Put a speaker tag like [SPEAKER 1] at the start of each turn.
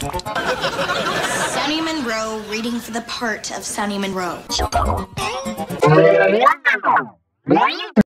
[SPEAKER 1] Sonny Munroe reading for the part of Sonny Munroe.